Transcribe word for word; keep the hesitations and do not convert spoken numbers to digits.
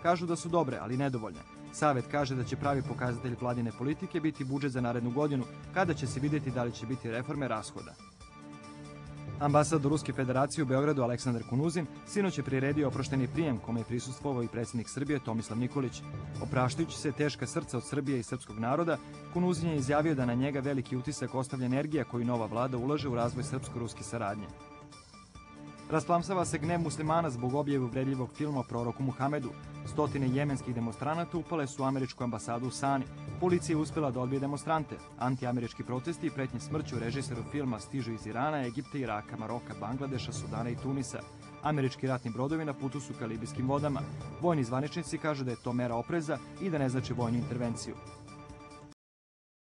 Kažu da su dobre, ali nedovoljne. Savet kaže da će pravi pokazatelj vladine politike biti budžet za narednu godinu, kada će se vidjeti da li će biti reforme rashoda. Ambasador Ruske federacije u Beogradu Aleksandar Kunuzin sinoć je priredio oprošteni prijem kome je prisustvovao i predsjednik Srbije Tomislav Nikolić. Opraštajući se teška srca od Srbije i srpskog naroda, Kunuzin je izjavio da na njega veliki utisak ostavlja energija koju nova vlada ulaže u razvoj srpsko-ruske saradnje. Rasplamsava se gnev muslimana zbog objave uvredljivog filma o proroku Muhamedu. Stotine jemenskih demonstranata upale su u američku ambasadu u Sani. Policija je uspjela da odbije demonstrante. Antiamerički protesti i pretnje smrću režiseru filma stižu iz Irana, Egipta, Iraka, Maroka, Bangladeša, Sudana i Tunisa. Američki ratni brodovi na putu su ka libijskim vodama. Vojni zvaničnici kažu da je to mera opreza i da ne znači vojnu intervenciju.